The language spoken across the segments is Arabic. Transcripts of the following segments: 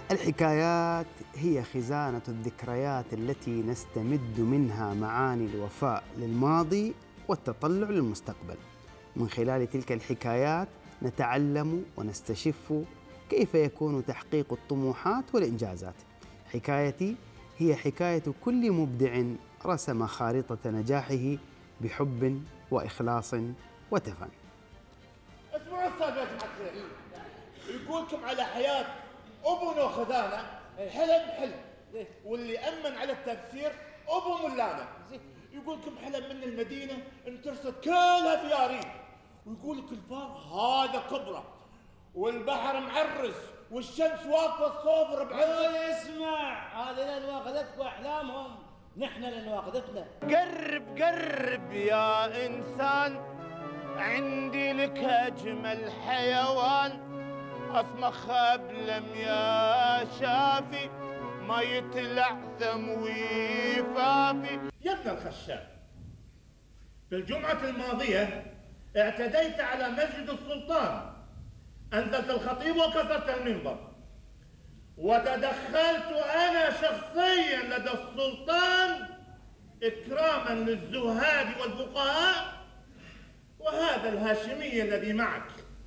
الحكايات هي خزانة الذكريات التي نستمد منها معاني الوفاء للماضي والتطلع للمستقبل. من خلال تلك الحكايات نتعلم ونستشف كيف يكون تحقيق الطموحات والإنجازات. حكايتي هي حكاية كل مبدع رسم خارطة نجاحه بحب وإخلاص وتفاني. اسمعوا استاذ يا جماعه الخير، يقولكم على حياه ابو نوخذانه حلم حلم، واللي امن على التفسير ابو ملانه. يقولكم حلم من المدينه ان ترصد كلها فيارين، ويقولك الفار هذا كبره والبحر معرس والشمس واقفه الصوفر بعرس. اسمع، هذه لن واخذتك واحلامهم، نحن لن واخذتنا. قرب قرب يا انسان، عندي لك اجمل حيوان، اصمخ ابلم يا شافي، ما يتلعثم ويفافي. يا ابن الخشاب، بالجمعة الماضية اعتديت على مسجد السلطان، انزلت الخطيب وكسرت المنبر، وتدخلت انا شخصيا لدى السلطان اكراما للزهاد والفقهاء وهذا الهاشمي الذي معك.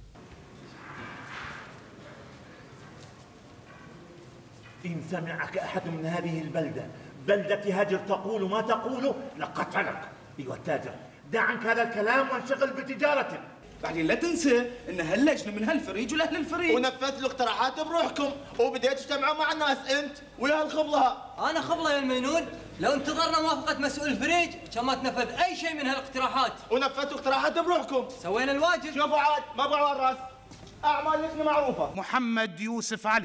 إن سمعك أحد من هذه بلدة هاجر تقول ما تقول لقتلك. أيها التاجر، دع عنك هذا الكلام وانشغل بتجارتك. بعدين لا تنسى ان هاللجنه من هالفريج ولاهل الفريج، ونفذت الاقتراحات بروحكم وبديتوا تجتمعوا مع الناس انت ويا الخبله. انا خبله يا المينون، لو انتظرنا موافقه مسؤول الفريج كان ما تنفذ اي شيء من هالاقتراحات. ونفذتوا اقتراحات بروحكم، سوينا الواجب. شوفوا عاد ما بعوا الراس، اعمال اللجنه معروفه. محمد يوسف علي.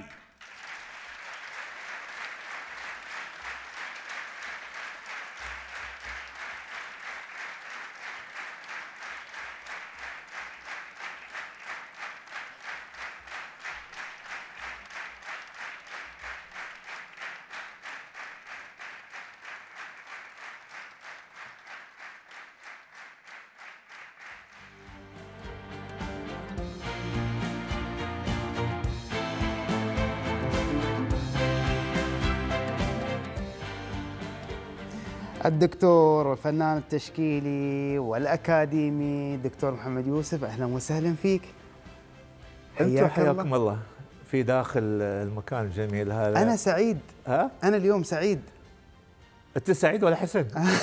الدكتور والفنان التشكيلي والأكاديمي دكتور محمد يوسف، أهلا وسهلا فيك. أنتم حياكم الله في داخل المكان الجميل هذا. أنا سعيد. ها؟ أنا اليوم سعيد. أنت سعيد ولا حسن؟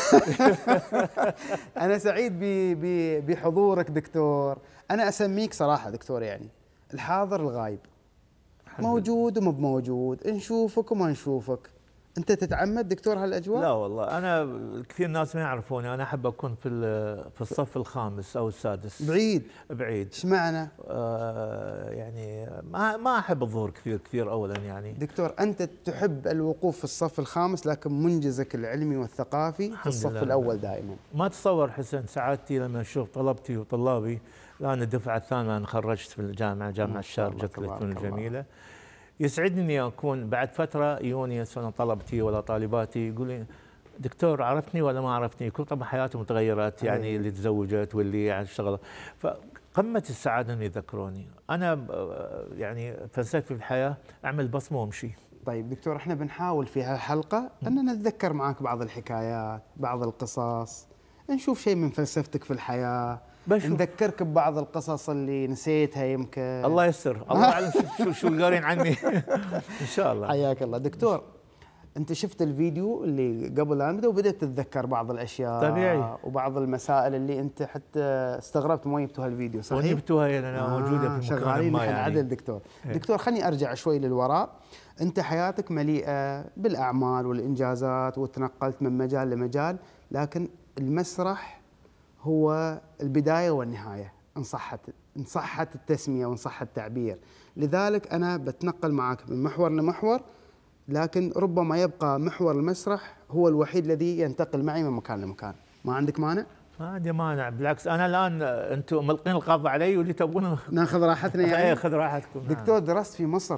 أنا سعيد بحضورك دكتور. أنا أسميك صراحة دكتور، يعني الحاضر الغايب، موجود ومو بموجود، نشوفك وما نشوفك. أنت تتعمد دكتور هالأجواء؟ لا والله، أنا كثير ناس ما يعرفوني، أنا أحب أكون في الصف الخامس أو السادس. بعيد؟ بعيد. إيش معنى؟ يعني ما أحب الظهور كثير أولا. يعني دكتور أنت تحب الوقوف في الصف الخامس، لكن منجزك العلمي والثقافي في الصف الأول دائما. ما تصور حسن سعادتي لما أشوف طلبتي وطلابي، الآن الدفعة الثانية أنا خرجت في جامعة الشارقة التون الجميلة. يسعدني اني اكون بعد فتره يوني سنه طلبتي ولا طالباتي يقول لي دكتور عرفتني ولا ما عرفتني؟ يكون طبعا حياتهم متغيرات، يعني اللي تزوجت واللي يعني اشتغل، فقمه السعاده ان يذكروني. انا يعني فلسفتي في الحياه اعمل بصمه وامشي. طيب دكتور، احنا بنحاول في هالحلقه اننا نتذكر معك بعض الحكايات، بعض القصص، نشوف شيء من فلسفتك في الحياه، نذكرك ببعض القصص اللي نسيتها يمكن. الله يستر، الله اعلم شو قارين عني. ان شاء الله. حياك الله دكتور. انت شفت الفيديو اللي قبل لا نبدا وبدأت تتذكر بعض الاشياء طبيعي، وبعض المسائل اللي انت حتى استغربت ما جبتوا هالفيديو، صحيح؟ جبتوها لأنها موجوده في شغالين ما يعني. عدل دكتور. دكتور خليني ارجع شوي للوراء. انت حياتك مليئه بالاعمال والانجازات وتنقلت من مجال لمجال، لكن المسرح هو البداية والنهاية إن صحت التسمية وإن صح التعبير. لذلك أنا بتنقل معك من محور لمحور، لكن ربما يبقى محور المسرح هو الوحيد الذي ينتقل معي من مكان لمكان. ما عندك مانع؟ ما عندي مانع، بالعكس أنا الآن أنتم ملقين القبض علي واللي تبون ناخذ راحتنا يعني. إيه خذ راحتكم. دكتور درست في مصر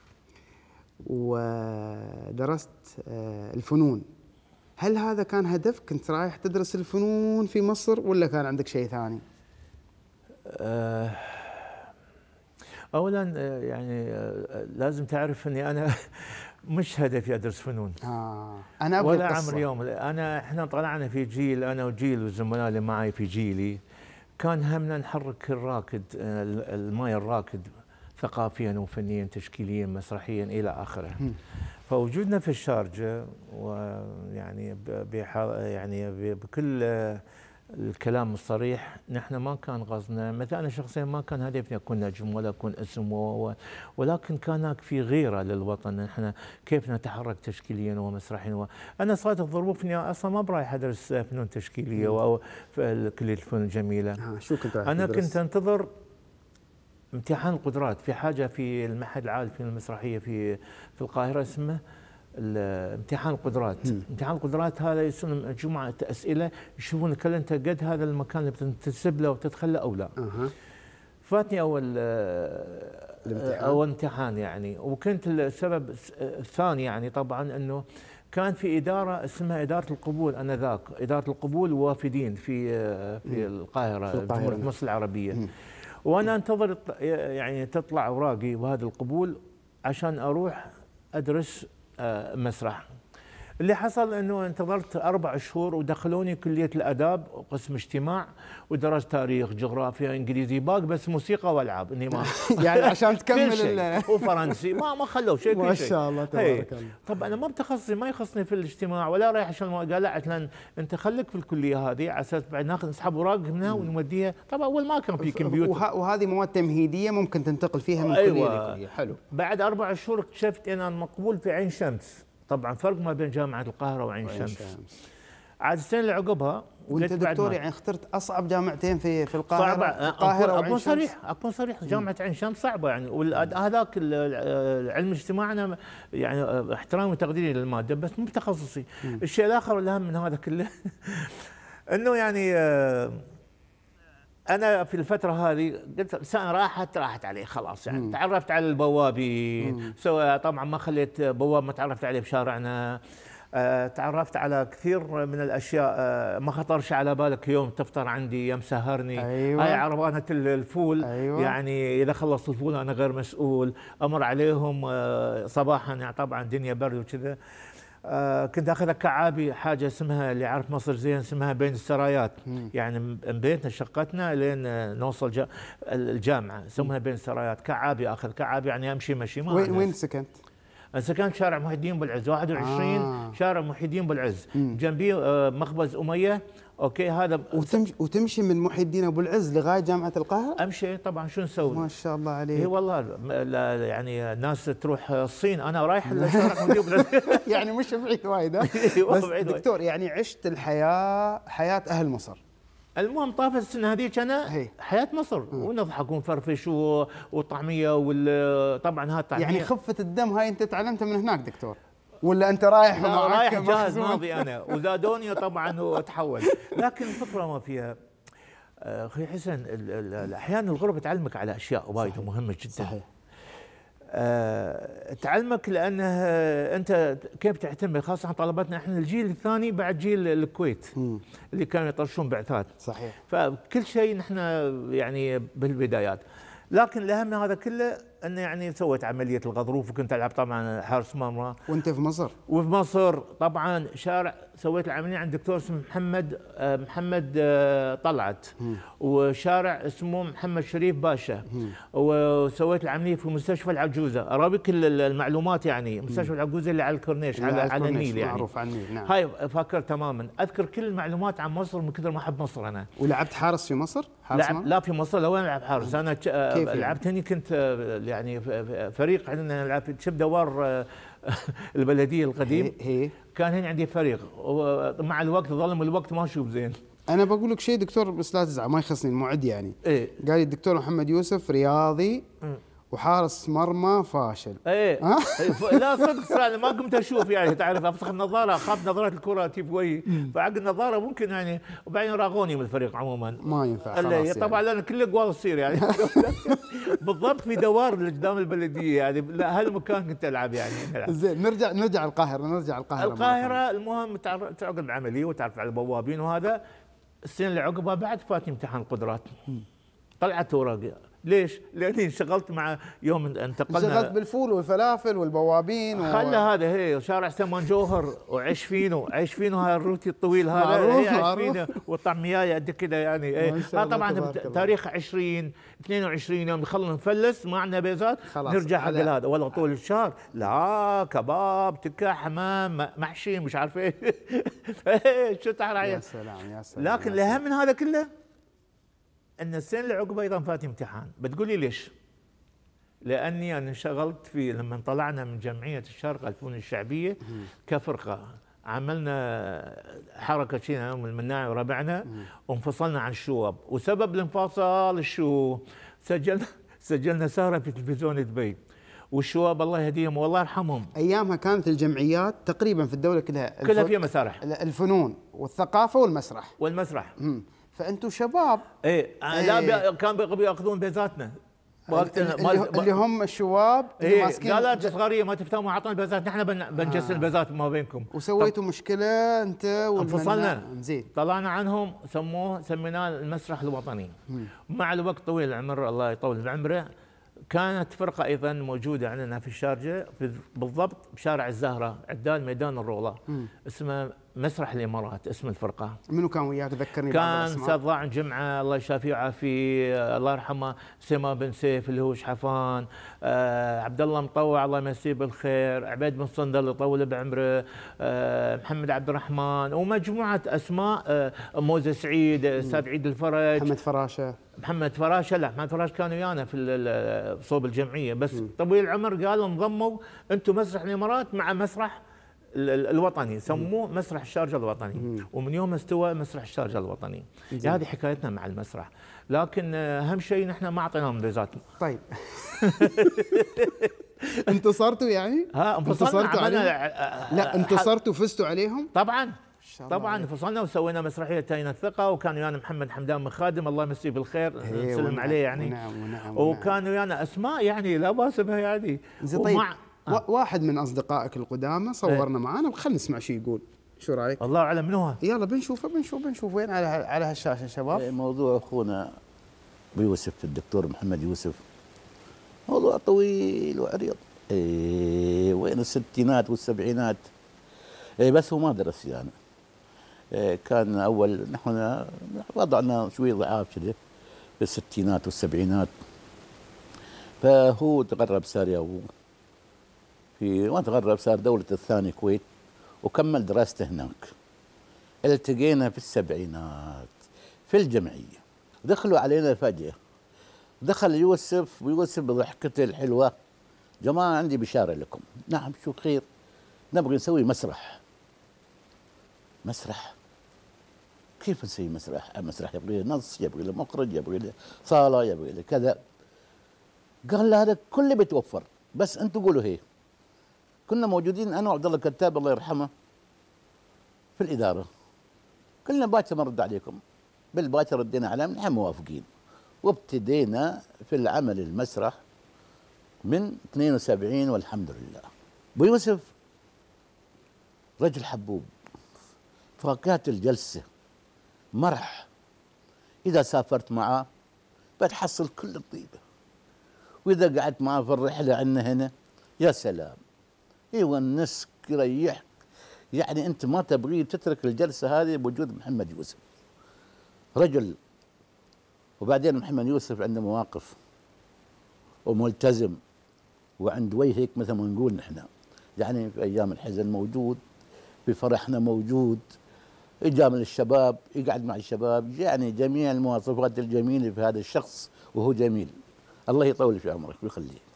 ودرست الفنون، هل هذا كان هدف؟ كنت رايح تدرس الفنون في مصر ولا كان عندك شيء ثاني؟ اولا يعني لازم تعرف اني انا مش هدفي ادرس فنون. انا ولا عمري يوم. احنا طلعنا في جيل، انا وجيل والزملاء اللي معي في جيلي كان همنا نحرك الراكد، الماي الراكد ثقافيا وفنيا تشكيليا مسرحيا الى اخره. فوجودنا في الشارجه ويعني يعني بكل الكلام الصريح، نحن ما كان قصدنا، مثلا انا شخصيا ما كان هدفني اكون نجم ولا اكون اسم ولكن كان هناك في غيره للوطن، نحن كيف نتحرك تشكيليا ومسرحيا. انا صارت الظروف اني اصلا ما برايح ادرس فنون تشكيليه او في كليه الفنون الجميله. شو كنت رايح انا تدرس؟ كنت انتظر امتحان القدرات في حاجه في المعهد العالي في المسرحيه في القاهره اسمه امتحان القدرات. امتحان القدرات هذا يصير مجموعه اسئله يشوفونك هل انت قد هذا المكان اللي بتنتسب له وتدخل له او لا. فاتني اول امتحان يعني، وكنت السبب الثاني يعني طبعا انه كان في اداره اسمها اداره القبول انذاك، اداره القبول والوافدين في القاهره جمهوريه مصر العربيه. وانا انتظر يعني تطلع اوراقي وهذا القبول عشان اروح ادرس مسرح. اللي حصل انه انتظرت 4 شهور ودخلوني كليه الاداب قسم اجتماع ودرست تاريخ جغرافيا انجليزي باق بس موسيقى والعاب اني ما يعني عشان تكمل وفرنسي ما خلوا شيء ما شاء الله تبارك الله. طب انا ما بتخصصي ما يخصني في الاجتماع ولا رايح عشان قال لا انت خليك في الكليه هذه على اساس بعد ناخذ نسحب اوراق منها ونوديها. طبعا اول ما كان في كمبيوتر وهذه مواد تمهيديه ممكن تنتقل فيها من كليه لكليه. حلو. بعد 4 شهور اكتشفت ان انا مقبول في عين شمس. طبعا فرق ما بين جامعه القاهره وعين شمس. عاد السنه اللي عقبها وانت دكتور يعني اخترت اصعب جامعتين في القاهره. القاهره وعين شمس. اكون صريح جامعه عين شمس صعبه يعني، وهذاك علم الاجتماع انا يعني احترامي وتقديري للماده بس مو بتخصصي. الشيء الاخر والاهم من هذا كله انه يعني انا في الفتره هذه قلت سنه راحت عليه خلاص يعني. تعرفت على البوابين طبعا ما خليت بواب ما تعرفت عليه بشارعنا. تعرفت على كثير من الاشياء ما خطرش على بالك يوم تفطر عندي يا مسهرني. هاي عربانه الفول. يعني اذا خلص الفول انا غير مسؤول، امر عليهم صباحا يعني طبعا الدنيا برد وكذا. كنت اخذ كعابي حاجه اسمها اللي عارف مصر زين اسمها بين السرايات. يعني من بيتنا شقتنا لين نوصل الجامعه يسمونها بين السرايات. كعابي اخذ كعابي يعني امشي مشي. ما وين سكنت؟ سكنت شارع محي الدين بالعز 21 شارع محي الدين بالعز. جنبي مخبز اميه. اوكي هذا وتمشي من محي الدين ابو العز لغايه جامعه القاهره؟ امشي طبعا شو نسوي؟ ما شاء الله عليك. اي والله يعني الناس تروح الصين انا رايح لشارع محي الدين يعني مش بعيد وايد. بس دكتور يعني عشت حياه اهل مصر. المهم طافت السنه هذيك انا حياه مصر ونضحك ونفرفش والطعميه طبعا هذا الطعميه يعني خفه الدم هاي انت تعلمتها من هناك دكتور ولا انت رايح جاهز ماضي انا وزادوني طبعا واتحول. لكن الفكره ما فيها اخي حسن احيانا الغربه تعلمك على اشياء وايد مهمه جدا. صحيح. تعلمك لانه انت كيف تعتمد خاصه طلبتنا احنا الجيل الثاني بعد جيل الكويت اللي كانوا يطرشون بعثات. صحيح. فكل شيء نحن يعني بالبدايات. لكن الاهم من هذا كله انه يعني سويت عمليه الغضروف وكنت العب طبعا حارس مرمى. وانت في مصر؟ وفي مصر طبعا شارع سويت العمليه عند دكتور اسمه محمد طلعت. وشارع اسمه محمد شريف باشا. وسويت العمليه في مستشفى العجوزه. اراويك المعلومات يعني مستشفى العجوزه اللي على الكورنيش على النيل يعني معروف على النيل. نعم. هاي فاكر تماما اذكر كل المعلومات عن مصر من كثر ما احب مصر انا. ولعبت حارس في مصر؟ لا في مصر لوين العب حارس انا لعبت هني كنت يعني فريق عندنا نلعب شوف دوار البلديه القديم. كان هنا عندي فريق ومع الوقت ظلم الوقت ما اشوف زين. انا بقول لك شيء دكتور بس لا تزعل ما يخصني المعد يعني. قال لي الدكتور محمد يوسف رياضي وحارس مرمى فاشل. لا صدق انا ما قمت اشوف يعني تعرف افسخ النظاره اخاف نظرات الكره تجيب وجهي فعق النظاره ممكن يعني وبعدين راغوني من الفريق عموما. ما ينفع خلاص طبعا يعني. لان كل اقوال تصير يعني بالضبط في دوار اللي قدام البلديه يعني لا هالمكان كنت العب يعني. زين نرجع القاهره. المهم تعقد العمليه وتعرف على البوابين وهذا. السنه اللي عقبها بعد فاتني امتحان القدرات. طلعت اوراقي ليش؟ لاني انشغلت مع يوم انتقلنا، انشغلت بالفول والفلافل والبوابين خلى هذا هي شارع سمان جوهر وعيش فينو، عيش فينو هاي الروتي الطويل هذا معروف عيش معروف فينو والطعمية قد كذا يعني. ما شاء الله طبعا تبارك الله. تاريخ 20 22 يوم نخلص نفلس ما عندنا بيزات خلاص نرجع حق على- هذا، ولا طول الشهر لا كباب تكه حمام محشي مش عارف ايه شو يا تعرف. سلام يا سلام. لكن الاهم من هذا كله ان السنه اللي عقبها ايضا فات امتحان. بتقولي ليش؟ لاني انا انشغلت في لما طلعنا من جمعيه الشرق الفنون الشعبيه كفرقه، عملنا حركه شيء يوم المناعي وربعنا وانفصلنا عن الشواب، وسبب الانفصال شو؟ سجلنا سهره في تلفزيون دبي، والشواب الله يهديهم والله يرحمهم ايامها كانت الجمعيات تقريبا في الدوله كلها كلها فيها مسارح الفنون والثقافه والمسرح. والمسرح. فانتم شباب ايه لا كان بياخذون بيزاتنا اللي هم الشواب اللي إيه ماسكين لا لا صغاريه ما تفتهموا اعطونا البيزات، نحن بنجسد البيزات ما بينكم. وسويتوا مشكله انت انفصلنا زين. طلعنا عنهم سميناه المسرح الوطني. مع الوقت طويل العمر الله يطول بعمره كانت فرقه ايضا موجوده عندنا في الشارجه بالضبط بشارع الزهره عدال ميدان الروضه اسمه مسرح الامارات اسم الفرقه. منو كان وياك؟ ذكرني. كان استاذ ضاعن جمعه الله يشافيه ويعافيه الله يرحمه، سما بن سيف اللي هو شحفان، عبد الله مطوع الله يمسيه بالخير، عبيد بن صندل الله يطول بعمره، محمد عبد الرحمن ومجموعه اسماء، موزه سعيد، استاذ عيد الفرج، محمد فراشه لا محمد فراشه كانوا ويانا في صوب الجمعيه، بس طويل العمر قالوا انضموا انتم مسرح الامارات مع مسرح الوطني، سموه مسرح الشارجه الوطني، ومن يوم استوى مسرح الشارجه الوطني. هذه حكايتنا مع المسرح، لكن اهم شيء نحن ما اعطيناهم بيزاتنا. طيب انتصرتوا يعني؟ انتصرتوا عليهم؟ لا انتصرتوا وفزتوا عليهم؟ طبعا انفصلنا وسوينا مسرحيه تاينا الثقه، وكان ويانا محمد حمدان من خادم الله يمسيه بالخير نسلم عليه يعني. ونعم. وكان ويانا اسماء يعني لا باس بها يعني. طيب واحد من اصدقائك القدامى صورنا معانا، خلينا نسمع شو يقول. شو رايك؟ الله اعلم منو هو. يلا بنشوف وين على هالشاشه شباب. موضوع اخونا ابو يوسف الدكتور محمد يوسف موضوع طويل وعريض. وين الستينات والسبعينات. بس هو ما درس يعني. كان اول نحن وضعنا شوي ضعاف كذا في الستينات والسبعينات، فهو تغرب صار ما تغرب صار دولة الثاني الكويت وكمل دراسته هناك. التقينا في السبعينات في الجمعية، دخلوا علينا فجأة، دخل يوسف ويوسف بضحكته الحلوة: جماعة عندي بشارة لكم. نعم شو خير؟ نبغي نسوي مسرح. كيف نسوي مسرح؟ مسرح يبغي له نص، يبغي له مخرج، يبغي له صالة، يبغي له كذا. قال له هذا كله بيتوفر بس انتم قولوا هي. كنا موجودين انا وعبد الله كتاب الله يرحمه في الاداره. قلنا باكر نرد عليكم. بالباكر ردينا عليهم نحن موافقين. وابتدينا في العمل المسرح من 72 والحمد لله. ابو يوسف رجل حبوب، فاكهة الجلسه مرح. اذا سافرت معاه بتحصل كل الطيبه، واذا قعدت معاه في الرحله عندنا هنا يا سلام يونسك يريحك. يعني انت ما تبغي تترك الجلسه هذه بوجود محمد يوسف رجل. وبعدين محمد يوسف عنده مواقف وملتزم وعند وجهك مثل ما نقول نحن، يعني في ايام الحزن موجود، في فرحنا موجود، يجامل الشباب، يقعد مع الشباب، يعني جميع المواصفات الجميله في هذا الشخص وهو جميل. الله يطول في عمرك ويخليه.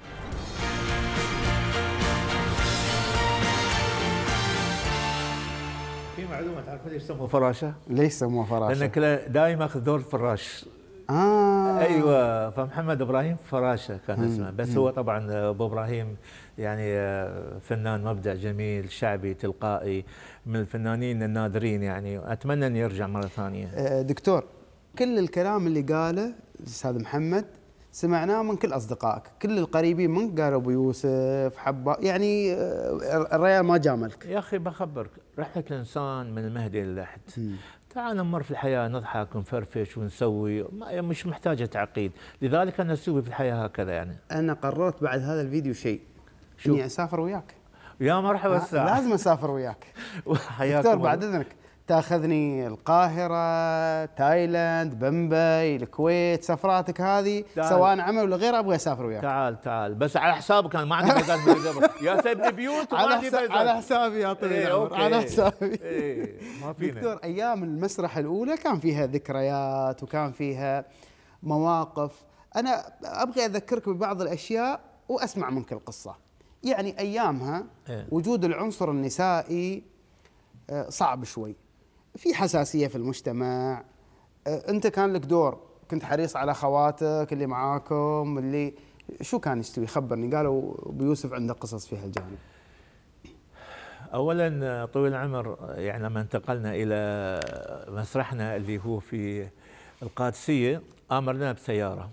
في معلومه تعرف ليش سموه فراشه؟ ليش سموه فراشه؟ لانه كله دائما ياخذ دور الفراش. ايوه، فمحمد ابراهيم فراشه كان اسمه، بس هو طبعا ابو ابراهيم يعني فنان مبدع جميل شعبي تلقائي من الفنانين النادرين يعني، اتمنى ان يرجع مره ثانيه. دكتور، كل الكلام اللي قاله الاستاذ محمد سمعناه من كل اصدقائك، كل القريبين منك قالوا ابو يوسف حبا، يعني الريال ما جاملك. يا اخي بخبرك، رحله الانسان من المهدي للحد. تعال نمر في الحياة، نضحك ونفرفش ونسوي، مش محتاجة تعقيد. لذلك أنا أسوي في الحياة هكذا يعني. أنا قررت بعد هذا الفيديو شيء، إني أسافر وياك. يا مرحبا الساعة. لازم أسافر وياك. دكتور بعد إذنك تاخذني القاهرة، تايلاند، بمبي، الكويت، سفراتك هذه سواء عمل ولا غير ابغى اسافر وياك. تعال بس على حسابك، انا ما عندي ميزان يا سيبني بيوت وما عندي ميزان. على حسابي يا طويل العمر، على حسابي. ما فينا. دكتور ايام المسرح الاولى كان فيها ذكريات وكان فيها مواقف، انا ابغى اذكرك ببعض الاشياء واسمع منك القصة. يعني ايامها وجود العنصر النسائي صعب شوي، في حساسية في المجتمع. أنت كان لك دور، كنت حريص على خواتك اللي معاكم، اللي شو كان يستوي؟ خبرني. قالوا بيوسف عنده قصص في هالجانب. أولا طويل العمر، يعني لما انتقلنا إلى مسرحنا اللي هو في القادسية أمرنا بسيارة،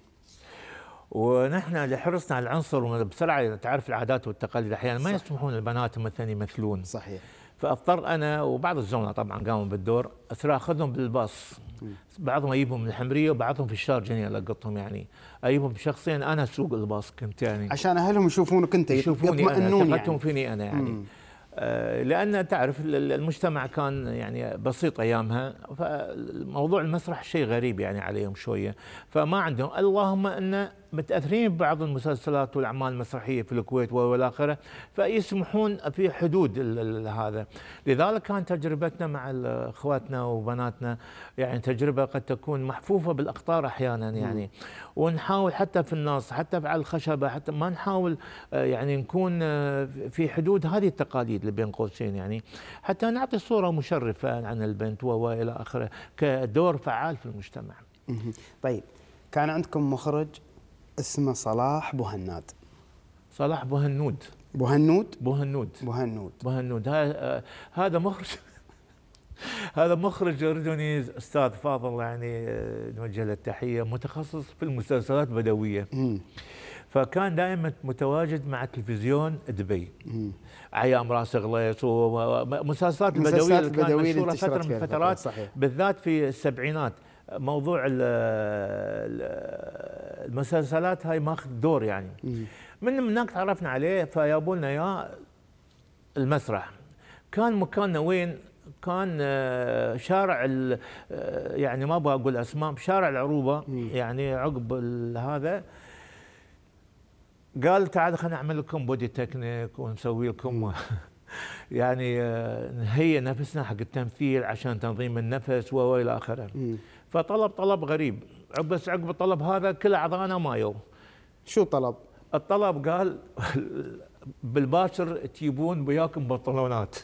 ونحن لحرصنا على العنصر بسرعة، تعرف العادات والتقاليد أحيانا ما يسمحون للبنات مثلا يمثلون. صحيح. فاضطر انا وبعض الزملاء طبعا قاموا بالدور، اصير اخذهم بالباص، بعضهم اجيبهم من الحمريه وبعضهم في الشارجه القطهم، يعني اجيبهم شخصيا انا اسوق الباص كنت يعني عشان اهلهم يشوفونك انت، يشوفوني انا، ثقتهم يعني فيني انا يعني. لان تعرف المجتمع كان يعني بسيط ايامها، فموضوع المسرح شيء غريب يعني عليهم شويه، فما عندهم. اللهم ان متاثرين ببعض المسلسلات والاعمال المسرحيه في الكويت والى اخره، فيسمحون في حدود هذا. لذلك كانت تجربتنا مع اخواتنا وبناتنا يعني تجربه قد تكون محفوفه بالاخطار احيانا يعني، ونحاول حتى في النص، حتى على الخشبه، حتى ما نحاول يعني نكون في حدود هذه التقاليد اللي بين قوسين، يعني حتى نعطي صوره مشرفه عن البنت والى اخره كدور فعال في المجتمع. طيب كان عندكم مخرج اسمه صلاح بوهناد. صلاح بوهنود. هذا مخرج هذا مخرج اردني، استاذ فاضل يعني نوجه له التحيه، متخصص في المسلسلات البدويه. فكان دائما متواجد مع تلفزيون دبي، ايام راس غليص ومسلسلات البدويه اللي كانت مشهوره فتره من الفترات، بالذات في السبعينات. موضوع المسلسلات هاي ماخذ دور يعني. من هناك تعرفنا عليه، فيابوا لنا يا المسرح. كان مكاننا وين؟ كان شارع يعني ما ابغى اقول اسماء، شارع العروبه يعني عقب هذا. قال تعال خلينا نعمل لكم بودي تكنيك ونسوي لكم يعني نهيئ نفسنا حق التمثيل عشان تنظيم النفس والى اخره. فطلب طلب غريب، بس عقب الطلب هذا كل اعضائنا مايو. شو طلب؟ الطلب قال بالباشر تجيبون وياكم بنطلونات.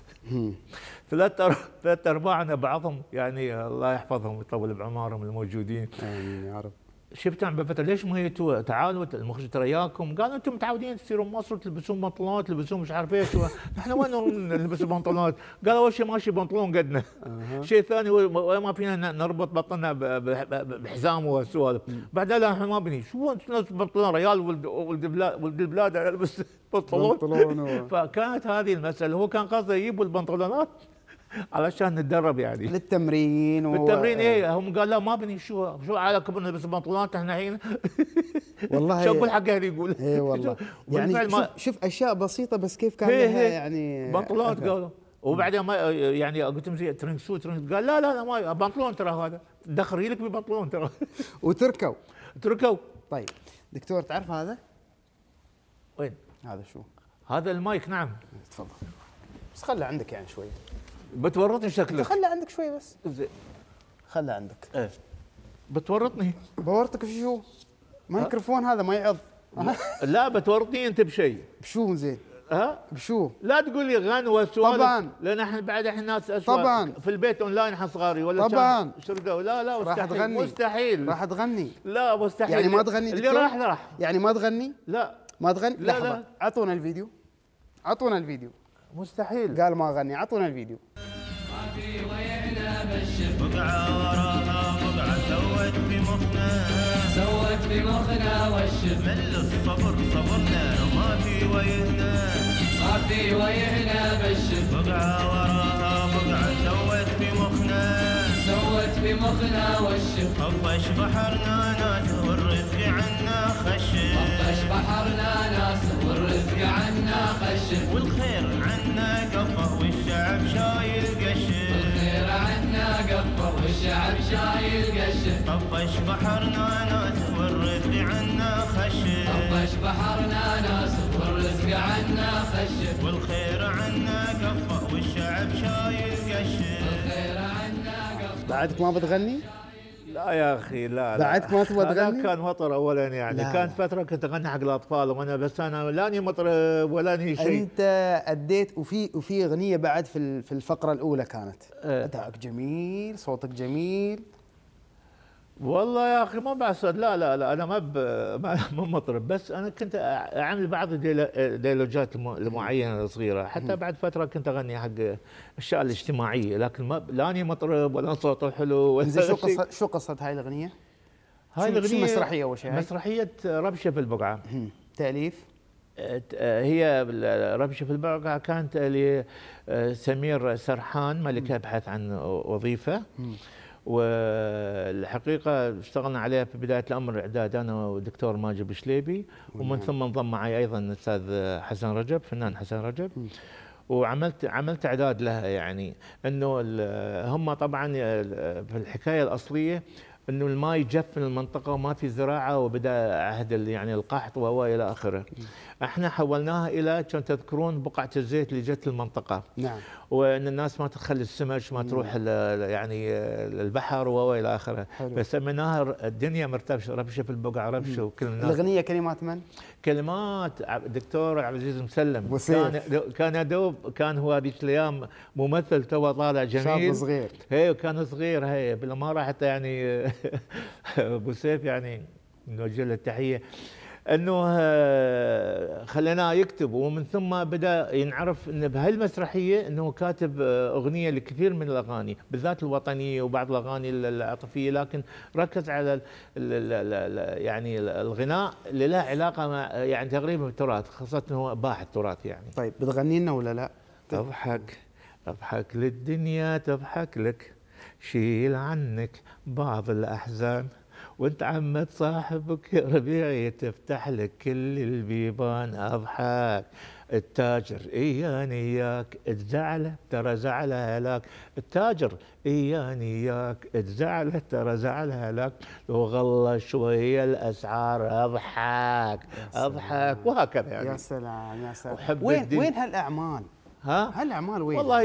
ثلاث ارباعنا بعضهم يعني الله يحفظهم ويطول بعمارهم الموجودين. امين يا رب. شفت عم بفتره ليش ما هي تعالوا المخرج ترياكم؟ قالوا انتم متعودين تصيرون مصر تلبسون بنطلونات، تلبسون مش عارف ايش، نحن وين نلبس بنطلونات؟ قالوا اول شيء ماشي بنطلون قدنا. شيء ثاني ما فينا نربط بطننا بحزام وسوالف. بعدين لا احنا ما بني، شو بنطلون ريال ولد البلاد يلبس بنطلون. فكانت هذه المساله، هو كان قصده يجيبوا البنطلونات علشان نتدرب يعني للتمرين بالتمرين. ايه هم قال لا ما بني، شو عليكم نلبس بنطلونات احنا الحين. والله شو اقول حق اهلي يقول. اي والله يعني شوف اشياء بسيطه بس كيف كان لها يعني بنطلونات. قالوا وبعدين ما يعني قلت لهم زي ترنك سوت، قال لا ما بنطلون ترى هذا دخل لك ببنطلون ترى. وتركوا. طيب دكتور تعرف هذا وين؟ هذا شو؟ هذا المايك. نعم تفضل، بس خله عندك يعني شويه. بتورطني شكلك. خله عندك شوي بس. زين خله عندك. ايه بتورطني. بورطك في شو؟ ميكروفون هذا ما يعض. لا بتورطني انت بشيء. بشو زين؟ بشو؟ لا تقول لي غنوه سوالف. طبعا لان احنا بعد احنا ناس اسوء. طبعا في البيت اونلاين احنا صغاري ولا طبعا شردوا. لا راح تغني. مستحيل. راح تغني. لا مستحيل. يعني ما تغني اللي راح يعني ما تغني؟ لا ما تغني. لا اعطونا الفيديو. اعطونا الفيديو. مستحيل. قال ما اغني. اعطونا الفيديو. بقعة وراها بقعة سوت في مخنا والشف مل الصبر صبرنا وما في ويهنا بالشف بقعة وراها بقعة سوت في مخنا سوت بمخنا والشف طفش بحرنا ناس والرزق عنا خشب طفش بحرنا ناس والرزق عنا خشب والخير عنا قفة والشعب شايل قشب والخير عنا قفة والشعب شايل قشب طفش بحرنا ناس والرزق عنا خشب طفش بحرنا ناس والرزق عنا خشب والخير عنا قفة والشعب شايل قشب والخير عنا قفة. بعدك ما بتغني؟ لا يا اخي لا بعدك ما تبغى تغني؟ كان مطر اولا يعني لا. كانت فتره كنت اغني حق الاطفال وانا بس انا لاني مطرب ولاني شيء. انت اديت وفي اغنيه بعد في الفقره الاولى كانت ادائك جميل، صوتك جميل. والله يا اخي ما بعصد لا انا ما مطرب، بس انا كنت اعمل بعض ديالوجات المعينه الصغيره، حتى بعد فتره كنت اغني حق الاشياء الاجتماعيه، لكن ما لاني مطرب ولا صوته حلو ولا زين شو قصه هاي الاغنيه؟ هاي الاغنيه مسرحيه اول شيء؟ مسرحيه ربشه في البقعه. تاليف؟ هي ربشه في البقعه كانت لسمير سرحان ملك يبحث عن وظيفه. والحقيقة اشتغلنا عليها في بداية الأمر إعداد أنا والدكتور ماجد بشليبي، ومن ثم انضم معي أيضا الأستاذ حسن رجب، فنان حسن رجب. عملت إعداد لها، يعني أنه هم طبعا في الحكاية الأصلية انه الماء جف من المنطقه وما في زراعه وبدا عهد يعني القحط والى اخره. احنا حولناها الى كنت تذكرون بقعه الزيت اللي جت المنطقه. نعم. وان الناس ما تخلي السمك ما تروح يعني البحر والى اخره، فسميناها الدنيا ربشه في البقعه ربشه. وكل الناس. الاغنيه كلمات من؟ كلمات الدكتور عبد العزيز مسلم. كان كان هو هذيك الايام ممثل تو طالع جميل شاب صغير. هي كان صغير هي بالاماره، حتى يعني ابو سيف يعني نوجه له التحيه انه خليناه يكتب، ومن ثم بدا ينعرف انه بهالمسرحيه انه كاتب اغنيه لكثير من الاغاني بالذات الوطنيه وبعض الاغاني العاطفيه، لكن ركز على يعني الغناء اللي له علاقه مع يعني تقريبا بالتراث، خاصه انه باح التراث يعني. طيب بتغني لنا ولا لا؟ اضحك للدنيا تضحك لك، شيل عنك بعض الاحزان، وانت عمة صاحبك يا ربيعي تفتح لك كل البيبان. اضحك التاجر اياني اياك تزعله ترى زعله هلاك، التاجر اياني اياك تزعله ترى زعله هلاك، لو غلى شويه الاسعار اضحك وهكذا يعني. يا سلام يا سلام. وين هالاعمال؟ هالاعمال وين؟ والله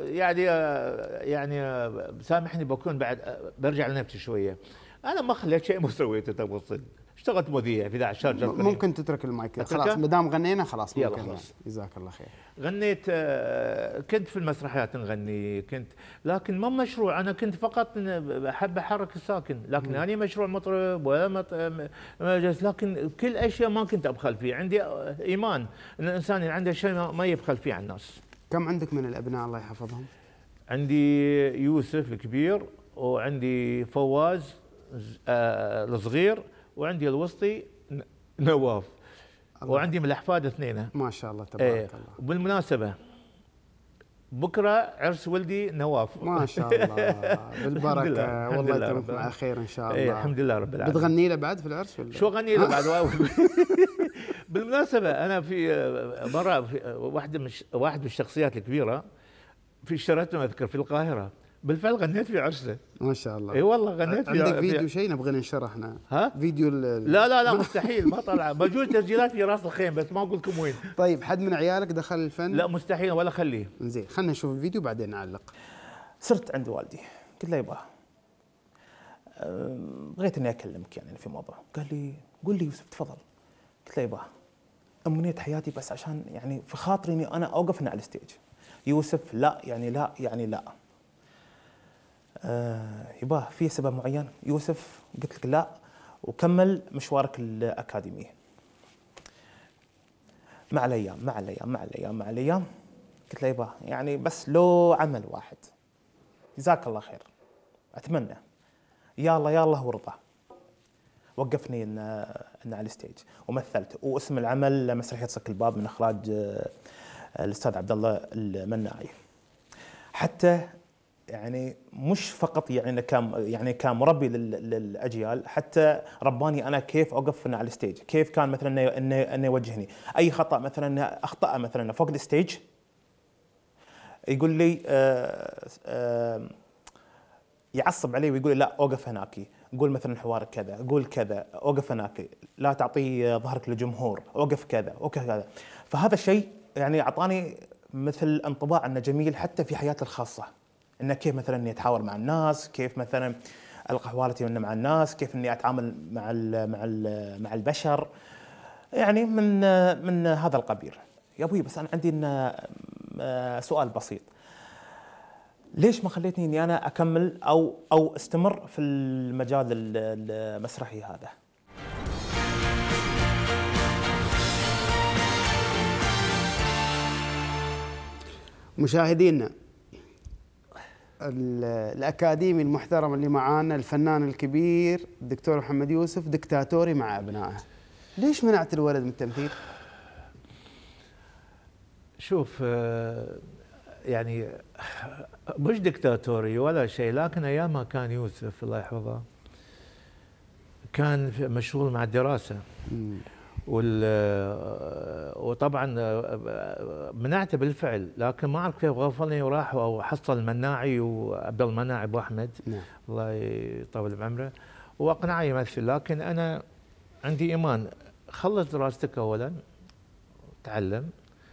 يعني سامحني بكون بعد برجع لنفسي شويه. انا ما خليت شيء مسويته تبغى تصدق، اشتغلت مذيع في 11 شهر. ممكن تترك المايك خلاص ما دام غنينا خلاص. يلا خلاص جزاك الله خير. غنيت كنت في المسرحيات نغني لكن ما مشروع، انا كنت فقط احب احرك الساكن، لكن انا مشروع مطرب ولا مجلس، لكن كل اشياء ما كنت ابخل فيه. عندي ايمان ان الانسان اللي عنده شيء ما يبخل فيه على الناس. كم عندك من الابناء الله يحفظهم؟ عندي يوسف الكبير، وعندي فواز الصغير، وعندي الوسطي نواف، وعندي من الاحفاد 2. ما شاء الله تبارك الله. وبالمناسبه بكره عرس ولدي نواف. ما شاء الله بالبركه. والله يتمكن على خير ان شاء الله. الحمد لله رب العالمين. بتغني له بعد في العرس ولا شو اغني له بعد؟ بالمناسبه انا في مره واحد من الشخصيات الكبيره في شريته اذكر في القاهره، بالفعل غنيت في عرسه. ما شاء الله. اي والله غنيت في عندك فيديو شيء نبغى ننشره احنا؟ فيديو لا مستحيل ما طلع. موجود تسجيلات في راس الخيم بس ما اقول لكم وين. طيب حد من عيالك دخل الفن؟ لا مستحيل ولا خليه. زين خلينا نشوف الفيديو بعدين نعلق. صرت عند والدي قلت له يبا بغيت اني اكلمك يعني في موضوع. قال لي قول لي يوسف تفضل. قلت له يبا امنية حياتي بس عشان يعني في خاطري اني انا اوقف هنا على الستيج. يوسف لا يعني لا يبا في سبب معين. يوسف قلت لك لا وكمل مشوارك الأكاديمي. مع الأيام قلت له يبا يعني بس لو عمل واحد جزاك الله خير أتمنى. يا الله ورضا. وقفني إن على الستيج ومثلت، واسم العمل مسرحية صك الباب من إخراج الأستاذ عبد الله المناعي. حتى يعني مش فقط يعني كمربي للاجيال، حتى رباني انا كيف اوقف على الستيج، كيف كان مثلا انه يوجهني اي خطا، مثلا اخطا مثلا فوق الستيج يقول لي يعصب علي ويقول لي لا اوقف هناك، قول مثلا حوارك كذا، قول كذا، اوقف هناك، لا تعطي ظهرك للجمهور، اوقف كذا وكذا. فهذا الشيء يعني اعطاني مثل انطباع انه جميل حتى في حياتي الخاصه، انه كيف مثلا اني اتحاور مع الناس، كيف مثلا القى حوارتي مع الناس، كيف اني اتعامل مع البشر، يعني من هذا القبيل. يا ابوي بس انا عندي سؤال بسيط، ليش ما خليتني اني انا اكمل او استمر في المجال المسرحي هذا؟ مشاهدينا، الأكاديمي المحترم اللي معانا الفنان الكبير الدكتور محمد يوسف دكتاتوري مع أبنائه. ليش منعت الولد من التمثيل؟ شوف يعني مش دكتاتوري ولا شيء، لكن أيامها كان يوسف الله يحفظه كان مشغول مع الدراسة، وطبعا منعته بالفعل، لكن ما اعرف كيف غفلني وراح وحصل مناعي وعبد المناعي ابو احمد الله يطول بعمره واقنعه يمثل. لكن انا عندي ايمان، خلص دراستك اولا، تعلم،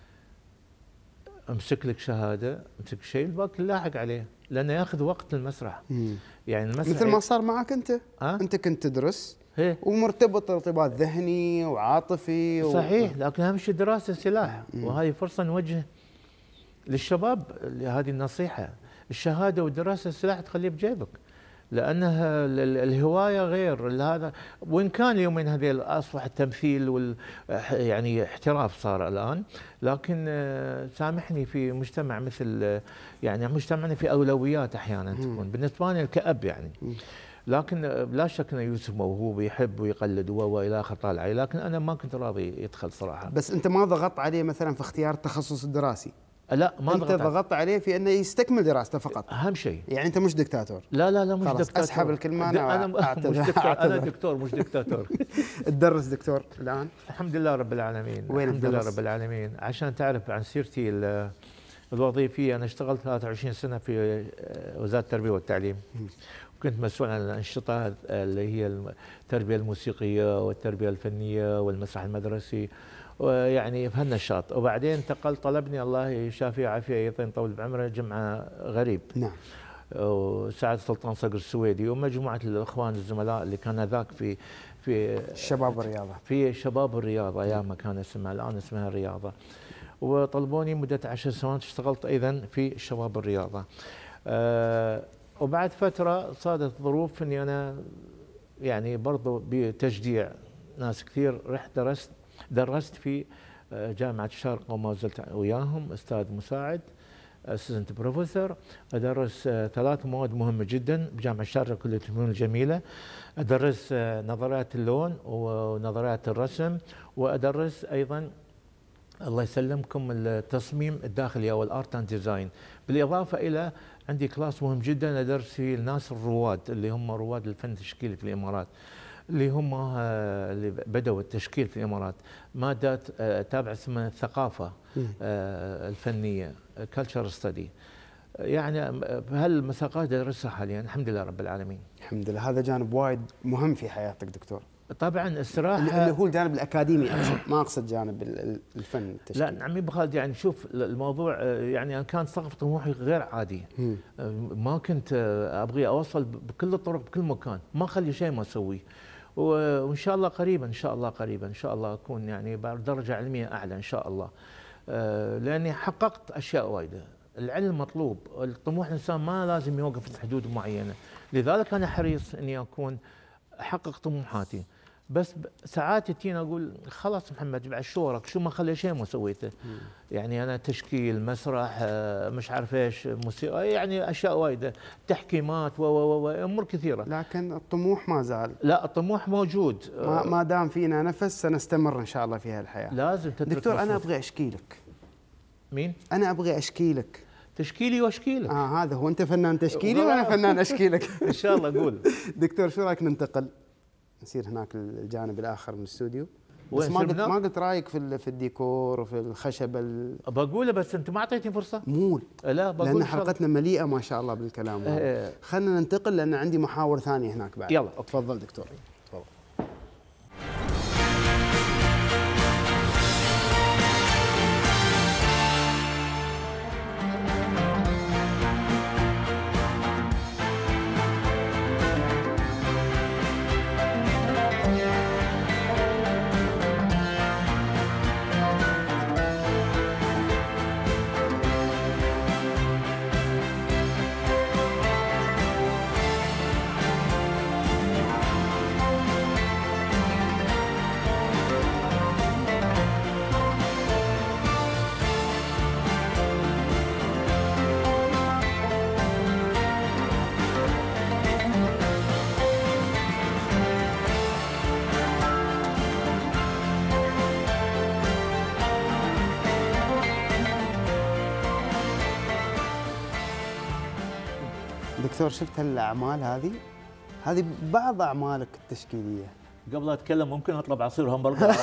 امسك لك شهاده، امسك شيء، الباقي لاحق عليه، لانه ياخذ وقت المسرح. يعني المسرح مثل ما صار معك انت، انت كنت تدرس ومرتبط ارتباط ذهني وعاطفي صحيح، لكن اهم شيء الدراسه سلاح، وهذه فرصه نوجه للشباب هذه النصيحه، الشهاده والدراسه سلاح تخليه بجيبك، لانها الهوايه غير هذا. وان كان يومين هذيل اصبح التمثيل يعني احتراف صار الان، لكن سامحني في مجتمع مثل يعني مجتمعنا في اولويات احيانا تكون بالنسبه لي كأب يعني. لكن لا شك ان يوسف موهوب يحب ويقلد والى اخره طالع عليه، لكن انا ما كنت راضي يدخل صراحه. بس انت ما ضغطت عليه مثلا في اختيار التخصص الدراسي؟ لا ما انت ضغطت عليه في انه يستكمل دراسته فقط. اهم شيء يعني انت مش دكتاتور. لا مش دكتاتور. اسحب الكلمه. انا مش دكتور، انا دكتور مش دكتاتور. تدرس دكتور الان؟ الحمد لله رب العالمين. وين الحمد لله رب العالمين. عشان تعرف عن سيرتي الوظيفيه، انا اشتغلت 23 سنه في وزاره التربيه والتعليم. كنت مسؤول عن الأنشطة اللي هي التربية الموسيقية والتربية الفنية والمسرح المدرسي، ويعني في هالنشاط. وبعدين انتقل، طلبني الله يشافيه ويعافيه يطين طول بعمره جمعة غريب. نعم. وسعد سلطان صقر السويدي ومجموعة الإخوان الزملاء اللي كان ذاك في شباب الرياضة. في شباب الرياضة أيام كان اسمها، الآن اسمها الرياضة. وطلبوني مدة 10 سنوات اشتغلت أيضا في شباب الرياضة. وبعد فترة صادت ظروف اني انا يعني برضو بتشجيع ناس كثير رحت درست في جامعة الشارقة وما زلت وياهم استاذ مساعد اسيستنت بروفيسور، ادرس 3 مواد مهمة جدا بجامعة الشارقة كلية الفنون الجميلة، ادرس نظريات اللون ونظريات الرسم، وادرس ايضا الله يسلمكم التصميم الداخلي او الارت اند ديزاين، بالاضافة الى عندي كلاس مهم جدا ادرس فيه الناس الرواد اللي هم رواد الفن التشكيلي في الامارات، اللي هم اللي بدأوا التشكيل في الامارات، ماده تابع اسمها الثقافه الفنيه كلتشر ستدي. يعني هالمساقات ادرسها حاليا الحمد لله رب العالمين. الحمد لله. هذا جانب وايد مهم في حياتك دكتور. طبعا الصراحه اللي هو الجانب الاكاديمي اقصد، ما اقصد جانب الفن التشكيلي. لا عمي ابو خالد، يعني شوف الموضوع يعني انا كان سقف طموحي غير عادي. ما كنت ابغي اوصل بكل الطرق بكل مكان، ما اخلي شيء ما اسويه. وان شاء الله قريبا ان شاء الله قريبا ان شاء الله اكون يعني بدرجه علميه اعلى ان شاء الله. لاني حققت اشياء وايده. العلم مطلوب، الطموح الانسان ما لازم يوقف في حدود معينه، لذلك انا حريص اني اكون احقق طموحاتي. بس ساعات تجيني اقول خلاص محمد بعد شورك، شو ما خلي شيء ما سويته. يعني انا تشكيل مسرح مش عارف ايش موسيقى، يعني اشياء وايده، تحكيمات امور كثيره. لكن الطموح ما زال. لا الطموح موجود. ما دام فينا نفس سنستمر ان شاء الله في هالحياه. لازم تترك دكتور انا ابغى اشكي لك. مين؟ انا ابغى اشكي لك. تشكيلي واشكيلك. هذا هو، انت فنان تشكيلي وانا فنان اشكيلك. ان شاء الله قول. دكتور شو رايك ننتقل نصير هناك الجانب الاخر من الاستوديو؟ بس ما قلت رايك في الديكور وفي الخشب بقوله، بس انت ما اعطيتني فرصه. لا بقول، لان حلقتنا مليئه ما شاء الله بالكلام. خلينا ننتقل لان عندي محاور ثانيه هناك بعد. يلا تفضل دكتور. تفضل. دكتور شفت هالاعمال هذه بعض اعمالك التشكيليه. قبل اتكلم ممكن اطلب عصير همبرجر؟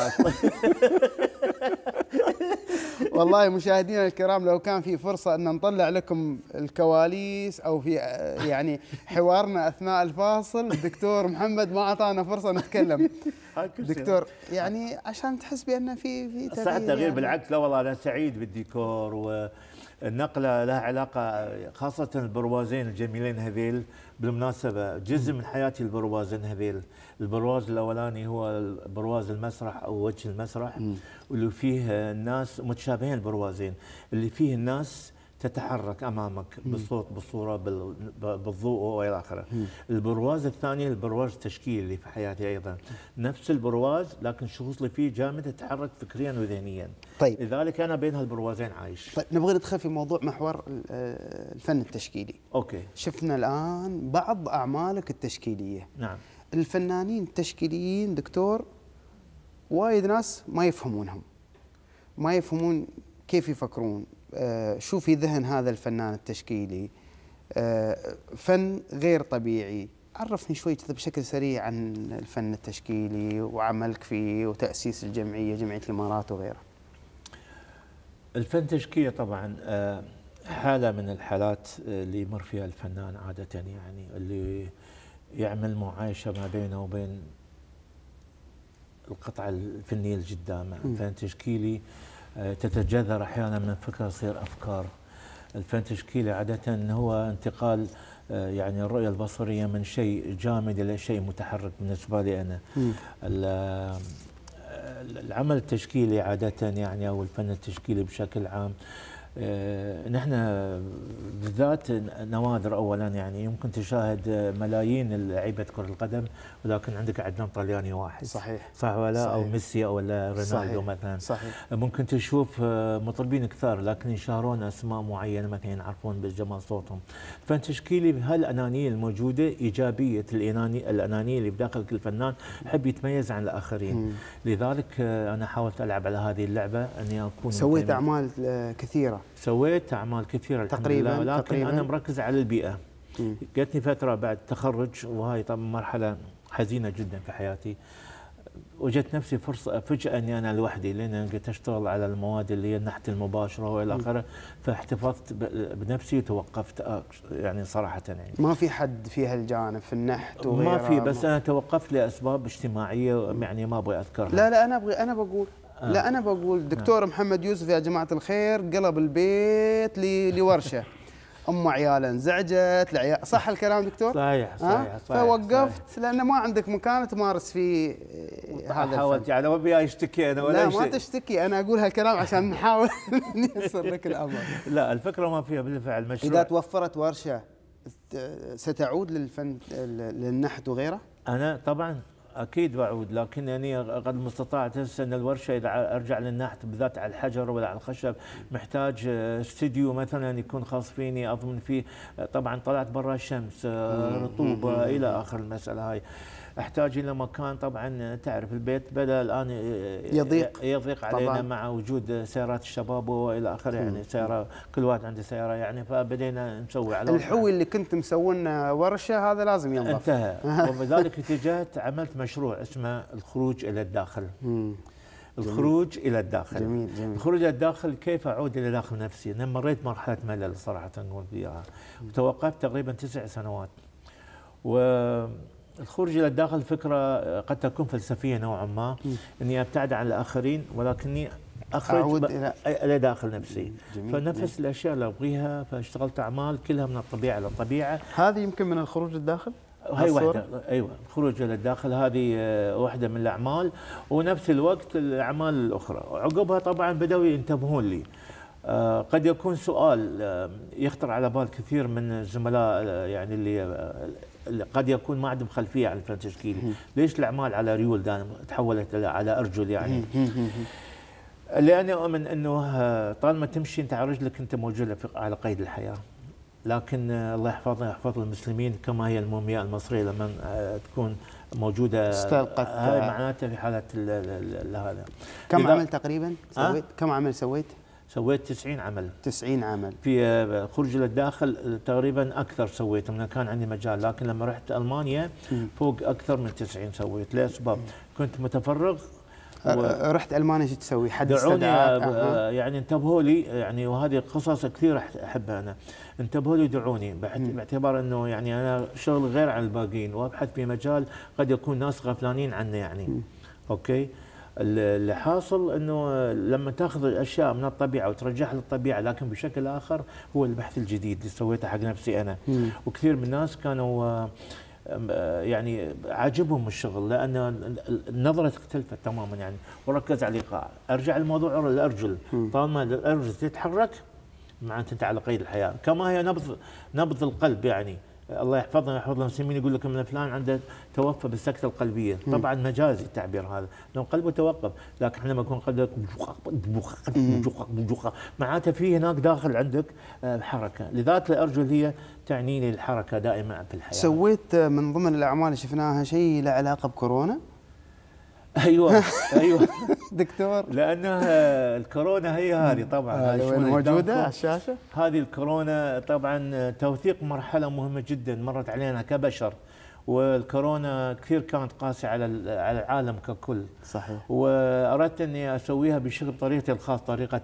والله مشاهدينا الكرام، لو كان في فرصه ان نطلع لكم الكواليس او في يعني حوارنا اثناء الفاصل، الدكتور محمد ما اعطانا فرصه نتكلم. دكتور يعني عشان تحس بان في تغيير. يعني. بالعكس، لا والله انا سعيد بالديكور، والنقله لها علاقه خاصه البروازين الجميلين هذيل. بالمناسبه جزء من حياتي البروازين هذيل. البرواز الاولاني هو برواز المسرح او وجه المسرح، واللي فيه الناس متشابهين البروازين، اللي فيه الناس تتحرك امامك بالصوت بالصوره بالضوء والى اخره. البرواز الثاني البرواز التشكيلي اللي في حياتي ايضا نفس البرواز، لكن الشخوص اللي فيه جامد تتحرك فكريا وذهنيا. طيب لذلك انا بين هالبروازين عايش. طيب نبغى ندخل في موضوع محور الفن التشكيلي. اوكي. شفنا الان بعض اعمالك التشكيليه. نعم. الفنانين التشكيليين دكتور وايد ناس ما يفهمونهم، ما يفهمون كيف يفكرون، شو في ذهن هذا الفنان التشكيلي، فن غير طبيعي. عرفني شوي كذا بشكل سريع عن الفن التشكيلي وعملك فيه وتأسيس جمعية الإمارات وغيرها. الفن التشكيلي طبعا حالة من الحالات اللي يمر فيها الفنان عادة، يعني اللي يعمل معايشة ما بينه وبين القطعة الفنية اللي قدامه. الفن التشكيلي تتجذر احيانا من فكره تصير افكار. الفن التشكيلي عاده هو انتقال يعني الرؤيه البصريه من شيء جامد الى شيء متحرك. بالنسبه لي انا العمل التشكيلي عاده يعني او الفن التشكيلي بشكل عام، نحن بالذات نوادر. اولا يعني يمكن تشاهد ملايين لعيبه كره القدم، ولكن عندك عندنا طلياني واحد. صح ولا؟ او ميسي او رونالدو مثلا. صحيح. ممكن تشوف مطربين كثار لكن يشهرون اسماء معينه مثلا يعرفون بجمال صوتهم. فن تشكيلي بهالانانيه الموجوده، ايجابيه الانانيه اللي بداخل كل فنان يحب يتميز عن الاخرين. لذلك انا حاولت العب على هذه اللعبه اني اكون سويت اعمال كثيره. سويت اعمال كثيره تقريبا، لكن انا مركز على البيئه. جتني فتره بعد التخرج، وهاي طبعا مرحله حزينه جدا في حياتي، وجدت نفسي فرصه فجاه اني انا لوحدي، لان قلت اشتغل على المواد اللي هي النحت المباشره والى اخره، فاحتفظت بنفسي وتوقفت يعني صراحه. يعني ما في حد في هالجانب في النحت وغيره؟ ما في، بس انا توقفت لاسباب اجتماعيه يعني ما ابغى اذكرها. لا انا بقول لا انا بقول دكتور محمد يوسف يا جماعه الخير قلب البيت لورشه. عياله انزعجت العيال، صح الكلام دكتور؟ صحيح. فوقفت لانه ما عندك مكان تمارس فيه هذا. حاولت يعني ابي اشتكي انا ولا لا ما تشتكي، انا اقول هالكلام عشان نحاول نيسر لك الامر. لا الفكره ما فيها بالفعل مشروع. اذا توفرت ورشه ستعود للفن للنحت وغيره؟ انا طبعا اكيد بعود، لكن يعني قد المستطاع تحس ان الورشه اذا ارجع للنحت بالذات على الحجر ولا على الخشب محتاج استديو مثلا يكون خاص فيني اضمن فيه. طبعا طلعت برا الشمس، رطوبه الى اخر المساله هاي. احتاج الى مكان. طبعا تعرف البيت بدا الان يضيق علينا طبعاً. مع وجود سيارات الشباب والى اخره، يعني سياره كل واحد عنده سياره يعني، فبدينا نسوي على الحوي اللي كنت مسوون ورشه هذا لازم ينضف. انتهى. وبذلك اتجهت عملت مشروع اسمه الخروج الى الداخل. الخروج الى الداخل. جميل جميل. الخروج الى الداخل، كيف اعود الى داخل نفسي؟ انا مريت مرحله ملل صراحه نقول فيها، وتوقفت تقريبا 9 سنوات. والخروج الى الداخل فكره قد تكون فلسفيه نوعا ما، اني ابتعد عن الاخرين ولكني اخرج الى داخل نفسي. فنفس الاشياء اللي ابغيها، فاشتغلت اعمال كلها من الطبيعه للطبيعه. هذه يمكن من الخروج للداخل؟ هاي واحدة، ايوه، الخروج الى الداخل هذه واحدة من الاعمال، ونفس الوقت الاعمال الاخرى. عقبها طبعا بداوا ينتبهون لي. قد يكون سؤال يخطر على بال كثير من الزملاء يعني اللي قد يكون ما عندهم خلفيه عن الفن التشكيلي، ليش الاعمال على ريول دائما تحولت على ارجل يعني؟ لاني اؤمن انه طالما تمشي انت على رجلك انت موجود على قيد الحياه. لكن الله يحفظنا ويحفظ المسلمين، كما هي المومياء المصريه لما تكون موجوده استلقت، هاي معناتها في حاله هذا. كم عمل تقريبا سويت؟ كم عمل سويت؟ سويت 90 عمل. 90 عمل في خروج للداخل تقريبا اكثر سويت من كان عندي مجال، لكن لما رحت المانيا فوق اكثر من 90 سويت لاسباب كنت متفرغ. رحت المانيا شو تسوي؟ حد دعوني يعني انتبهوا لي يعني، وهذه قصص كثير احبها انا. انتبهوا لي ودعوني باعتبار انه يعني انا شغل غير عن الباقيين، وابحث في مجال قد يكون ناس غفلانين عنه يعني. اوكي، اللي حاصل انه لما تاخذ الاشياء من الطبيعه وترجعها للطبيعه لكن بشكل اخر، هو البحث الجديد اللي سويته حق نفسي انا. وكثير من الناس كانوا يعني عاجبهم الشغل، لان النظره اختلفت تماما يعني، وركز على الايقاع. ارجع الموضوع الارجل، طالما الارجل تتحرك معناته انت على قيد الحياه، كما هي نبض القلب يعني. الله يحفظنا ويحفظ المسلمين، يقول لك من فلان عنده توفى بالسكته القلبيه، طبعا مجازي التعبير هذا، لو قلبه توقف، لكن لما يكون قلبك معناته في هناك داخل عندك حركه، لذلك الارجل هي تعني لي الحركه دائما في الحياه. سويت من ضمن الاعمال اللي شفناها شيء له علاقه بكورونا؟ ايوه ايوه دكتور، لانه الكورونا هي هذه طبعا موجوده على الشاشه. هذه الكورونا طبعا توثيق مرحله مهمه جدا مرت علينا كبشر، والكورونا كثير كانت قاسيه على العالم ككل. صحيح. واردت اني اسويها بطريقتي الخاصه، طريقه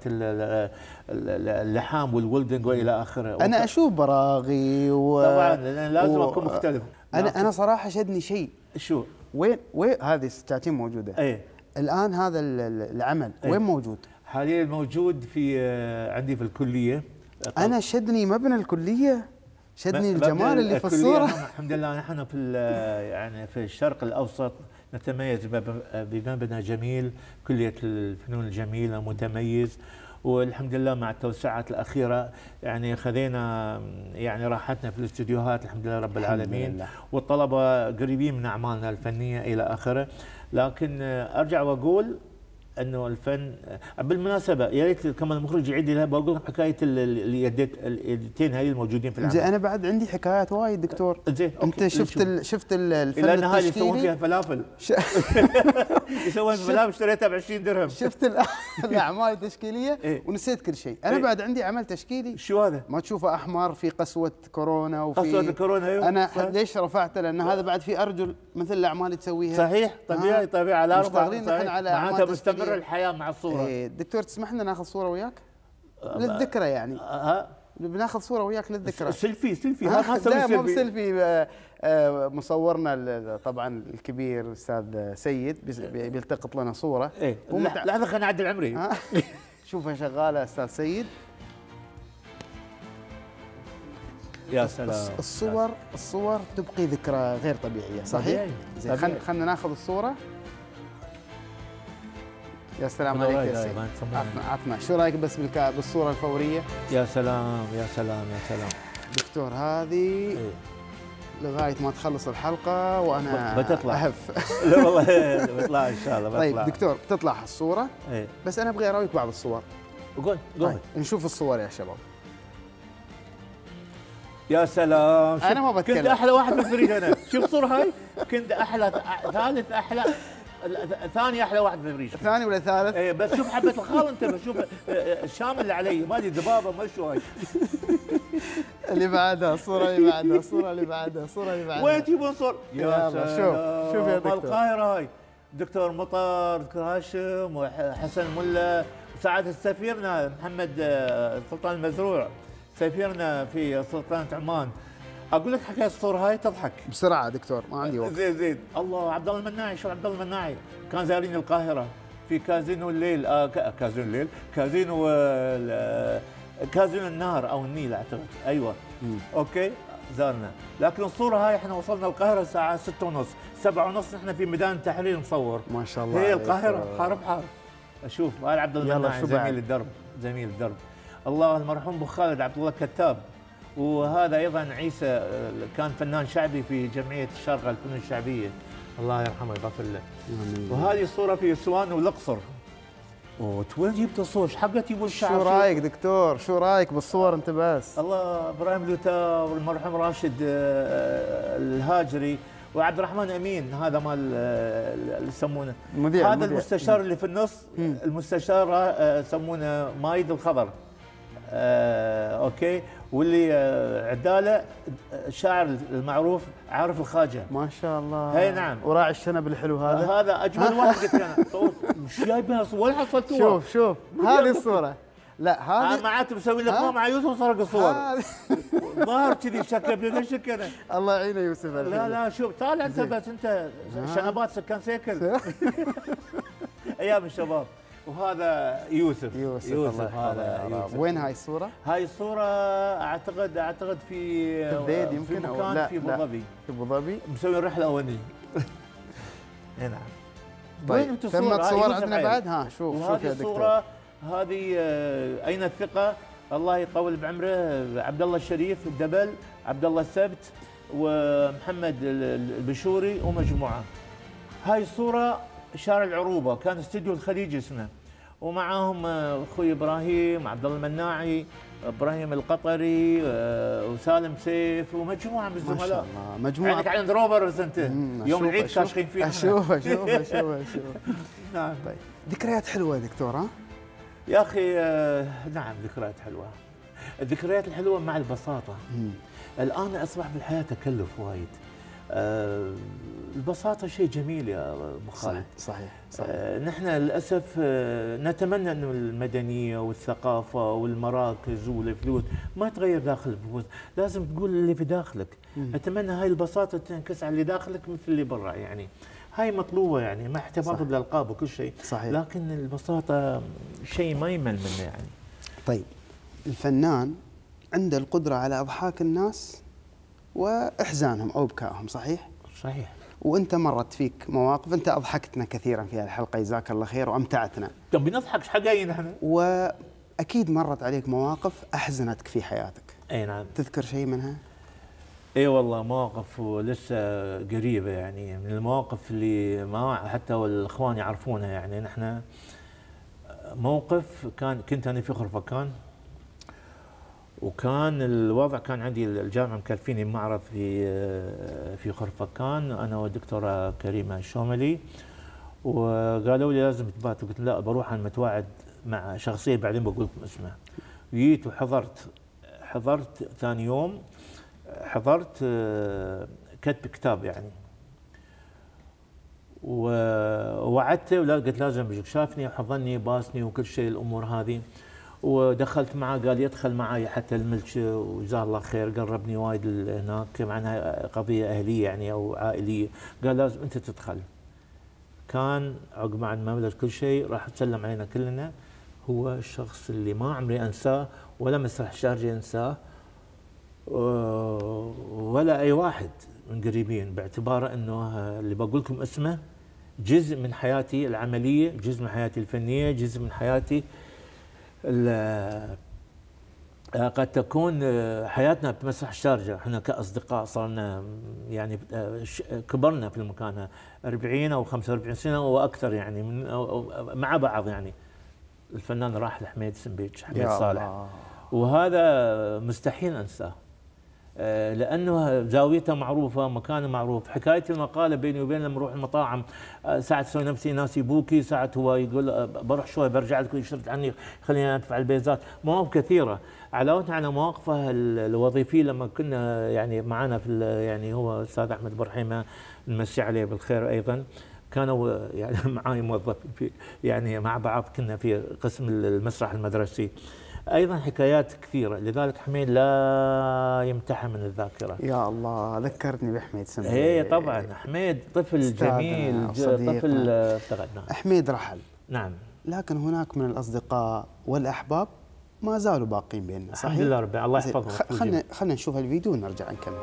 اللحام والولدنج والى اخره. انا اشوف براغي طبعا لازم اكون مختلف. انا صراحه شدني شيء. شو؟ وين هذه السكاكين موجوده؟ ايه الان هذا العمل وين موجود؟ حاليا موجود في عندي في الكليه. انا شدني مبنى الكليه، شدني الجمال اللي في الصوره. الحمد لله نحن في يعني في الشرق الاوسط نتميز بمبنى جميل، كليه الفنون الجميله متميز، والحمد لله مع التوسعات الاخيره يعني خذينا يعني راحتنا في الاستديوهات الحمد لله رب العالمين، والطلبه قريبين من اعمالنا الفنيه الى اخره. لكن ارجع واقول انه الفن بالمناسبه يا ريت كمان المخرج يعيد لها، بقول لكم حكايه اليدين هاي الموجودين في العمل. زين انا بعد عندي حكايات وايد دكتور. زين انت شفت الفن التشكيلي؟ لان هذه يسوون فيها فلافل يسوون فلافل اشتريتها ب 20 درهم. شفت الاعمال التشكيليه ونسيت كل شيء. انا بعد عندي عمل تشكيلي. شو هذا؟ ما تشوفه احمر في قسوه كورونا وفي قسوه الكورونا. ايوه انا ليش رفعته؟ لان هذا بعد في ارجل مثل الاعمال اللي تسويها. صحيح طبيعي طبيعي لا مشتغلين نحن على معناتها مستمر الحياه مع الصوره. دكتور تسمح لنا ناخذ صوره وياك للذكرى يعني؟ بناخذ صوره وياك للذكرى. سيلفي هذا ما لا مو بسيلفي. مصورنا طبعا الكبير الاستاذ سيد بيلتقط لنا صوره. لحظه خلينا نعدل عمري. شوفها شغاله استاذ سيد. يا سلام. الصور تبقي ذكرى غير طبيعيه. صحيح. زين خلينا ناخذ الصوره. يا سلام عليك يا سيدي. عطنا شو رايك بس بالصوره الفوريه؟ يا سلام يا سلام يا سلام دكتور. هذه لغايه ما تخلص الحلقه وانا بتطلع اهف. لا والله بطلع ان شاء الله بطلع. طيب دكتور بتطلع الصوره. بس انا ابغى اراويك بعض الصور. قول طيب نشوف الصور يا شباب. يا سلام، انا ما بتكلم، كنت احلى واحد بالفريق انا. شوف صور هاي، كنت احلى ثالث احلى، ثاني احلى واحد بالفريق. ثاني ولا ثالث؟ ايه بس شوف حبه الخال انت، بشوف الشامل اللي علي ما ادري ذبابه ما شو هاي. اللي بعدها الصوره اللي بعدها الصوره اللي بعدها الصوره اللي بعدها. وين تجيبون صور؟ يا سلام، شوف يا دكتور. القاهره هاي دكتور مطر، دكتور هاشم، وحسن ملا، سعاده سفيرنا محمد سلطان المزروع، سفيرنا في سلطنه عمان. اقول لك حكايه الصور هاي تضحك بسرعه دكتور، ما عندي وقت. زين زين. الله، عبد الله المناعي، شو عبد الله المناعي كان زارين القاهره في كازينو الليل، كازينو الليل، كازينو كازينو النهر او النيل اعتقد. ايوه اوكي زارنا. لكن الصوره هاي احنا وصلنا القاهره الساعه 6:30 7:30 نحن في ميدان التحرير نصور. ما شاء الله. هي القاهره حارب حارب. اشوف هاي عبد الله المناعي زميل الدرب، زميل الدرب. الله المرحوم ابو خالد عبد الله كتاب، وهذا ايضا عيسى كان فنان شعبي في جمعيه الشارقه للفنون الشعبيه، الله يرحمه ويغفر له. وهذه الصوره في اسوان والاقصر. وين جبت الصور؟ ايش حقت يبون الشعب؟ شو رايك دكتور؟ شو رايك بالصور انت بس؟ الله، ابراهيم لوتا والمرحوم راشد الهاجري وعبد الرحمن امين، هذا مال اللي يسمونه هذا المستشار اللي في النص، المستشار يسمونه مايد الخضر. اوكي. واللي عداله الشاعر المعروف عارف الخواجه. ما شاء الله. هي نعم. وراعي الشنب الحلو هذا. هذا اجمل واحد قلت انا. مش جايبها وين حصلتوها؟ شوف شوف هذه الصوره. لا هذه معناته مسوي لك مع يوسف سرق الصور. ظاهر كذي شكل ليش كذا. الله يعينه يوسف. لا لا شوف طالع انت بس انت شنبات سكان سيكل. ايام الشباب. وهذا يوسف هذا وين هاي الصورة؟ هاي الصورة اعتقد في البيت يمكن، في مكان في ابو ظبي. في ابو ظبي مسوي رحلة اوني. اي نعم. طيب تمت صور عندنا بعد. ها شوف يا دكتور. الصورة هذه اين الثقة، الله يطول بعمره، عبد الله الشريف الدبل، عبد الله السبت، ومحمد البشوري ومجموعة. هاي الصورة شارع العروبه، كان استوديو الخليج اسمه، ومعاهم اخوي ابراهيم، عبد الله المناعي، ابراهيم القطري، وسالم سيف، ومجموعه من الزملاء. ما شاء الله مجموعه. عندك عند روفرز انت يوم العيد كاشخين فيها. اشوف نعم. طيب ذكريات حلوه دكتور. ها يا اخي نعم ذكريات حلوه. الذكريات الحلوه مع البساطه. الان اصبح بالحياه تكلف وايد. البساطة شيء جميل يا أبو خالد. صحيح. نحن للأسف نتمنى أن المدنية والثقافة والمراكز والفلوس ما تغير داخل النفوس، لازم تقول اللي في داخلك. أتمنى هاي البساطة تنكس على اللي داخلك مثل اللي برا، يعني هاي مطلوبة يعني مع احتفاظ بالألقاب وكل شيء. صحيح. لكن البساطة شيء ما يمل منه يعني. طيب الفنان عنده القدرة على إضحاك الناس وإحزانهم أو إبكائهم، صحيح؟ صحيح. وانت مرت فيك مواقف، انت اضحكتنا كثيرا في الحلقه جزاك الله خير وامتعتنا. طب بنضحك ايش حقاين احنا؟ واكيد مرت عليك مواقف احزنتك في حياتك. اي نعم. تذكر شيء منها؟ اي والله مواقف لسه قريبه، يعني من المواقف اللي ما حتى والاخوان يعرفونها. يعني نحن موقف كنت انا في خرفكان، وكان الوضع كان عندي الجامعه مكلفيني معرض في خرفكان انا والدكتوره كريمه الشوملي، وقالوا لي لازم تبات، وقلت لا بروح انا متواعد مع شخصيه بعدين بقول لكم اسمها. جيت وحضرت ثاني يوم حضرت كتب كتاب يعني، ووعدته قلت لازم بجيك، شافني وحضني باسني وكل شيء الامور هذه، ودخلت معه قال يدخل معي حتى الملك وجزاه الله خير، قربني وايد هناك مع انها قضيه اهليه يعني او عائليه، قال لازم انت تدخل. كان عقب ما مبلغ كل شيء راح تسلم علينا كلنا، هو الشخص اللي ما عمري انساه ولا مسرح شارجي انساه ولا اي واحد من قريبين، باعتباره انه اللي بقول لكم اسمه جزء من حياتي العمليه، جزء من حياتي الفنيه، جزء من حياتي قد تكون حياتنا بمسرح الشارجة. احنا كأصدقاء صارنا يعني كبرنا في المكان 40 أو 45 سنة وأكثر يعني مع بعض. يعني الفنان راحل حميد سنبيج، حميد صالح، وهذا مستحيل أنساه. لانه زاويته معروفه، مكانه معروف. حكايه المقاله بيني وبين لما اروح المطاعم ساعه اسوي نفسي ناسي بوكي، ساعه هو يقول بروح شوي برجع لكم يشرط عني خليني ادفع البيزات. مواقف كثيره علاوه على مواقفه الوظيفيه لما كنا يعني معنا في يعني هو الاستاذ احمد برحيمه نمسي عليه بالخير ايضا، كانوا يعني معاي موظفين في يعني مع بعض، كنا في قسم المسرح المدرسي. ايضا حكايات كثيره، لذلك حميد لا يمتحن من الذاكره. يا الله ذكرتني بحميد سمير. ايه طبعا حميد طفل جميل، طفل افتقدناه. حميد رحل، نعم، لكن هناك من الاصدقاء والاحباب ما زالوا باقين بيننا. صحيح؟ الحمد لله رب الله يحفظهم. خلينا نشوف الفيديو ونرجع نكمل.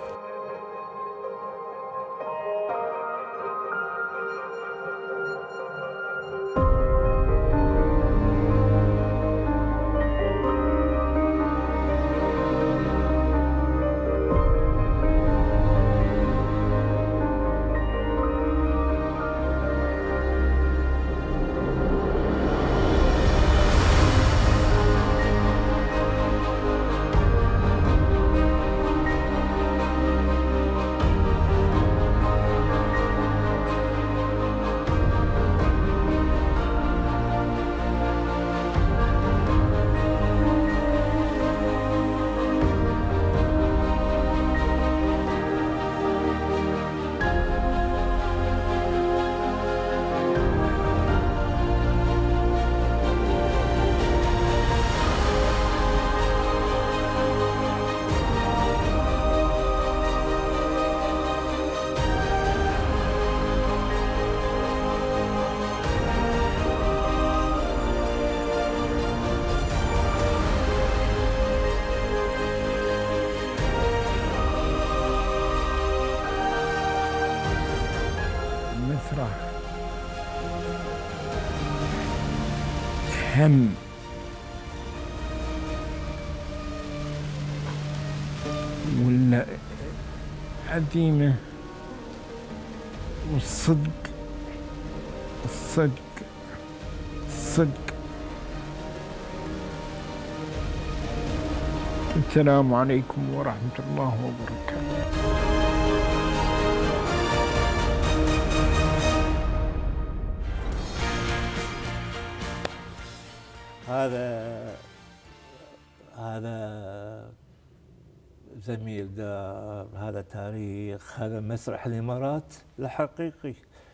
هم ولا عزيمة والصدق، الصدق السلام عليكم ورحمة الله وبركاته. هذا زميل دار، هذا تاريخ، هذا مسرح الإمارات الحقيقي.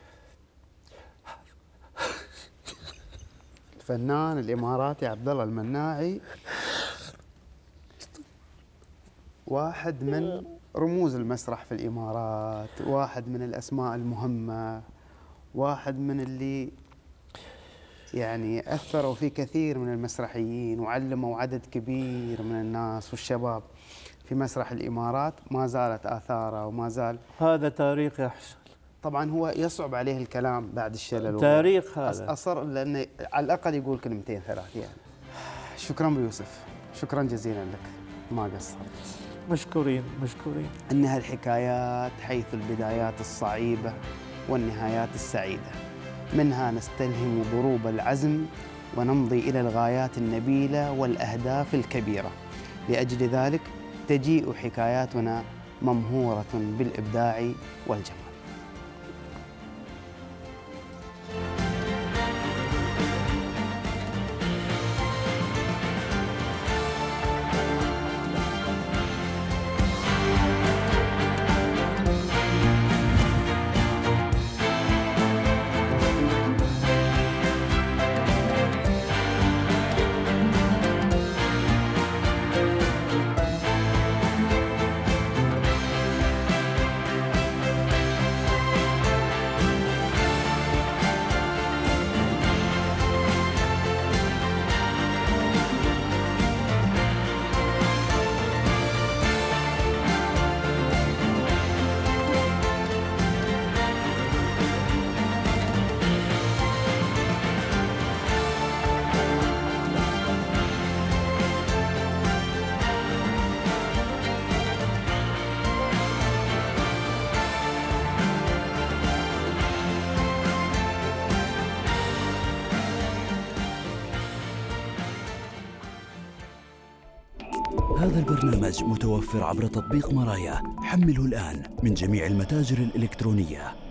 الفنان الإماراتي عبد الله المناعي واحد من رموز المسرح في الإمارات، واحد من الأسماء المهمة، واحد من اللي يعني أثروا في كثير من المسرحيين وعلموا عدد كبير من الناس والشباب في مسرح الإمارات. ما زالت آثاره وما زال. هذا تاريخ يا حسن. طبعا هو يصعب عليه الكلام بعد الشلل. تاريخ هذا. أصر لأنه على الأقل يقول كلمتين ثلاث يعني. شكرا أبو يوسف، شكرا جزيلا لك، ما قصرت. مشكورين. إنها الحكايات حيث البدايات الصعيبة والنهايات السعيدة، منها نستلهم ضروب العزم ونمضي إلى الغايات النبيلة والأهداف الكبيرة. لأجل ذلك تجيء حكاياتنا ممهورة بالإبداع والجمال. هذا البرنامج متوفر عبر تطبيق مرايا، حمله الآن من جميع المتاجر الإلكترونية.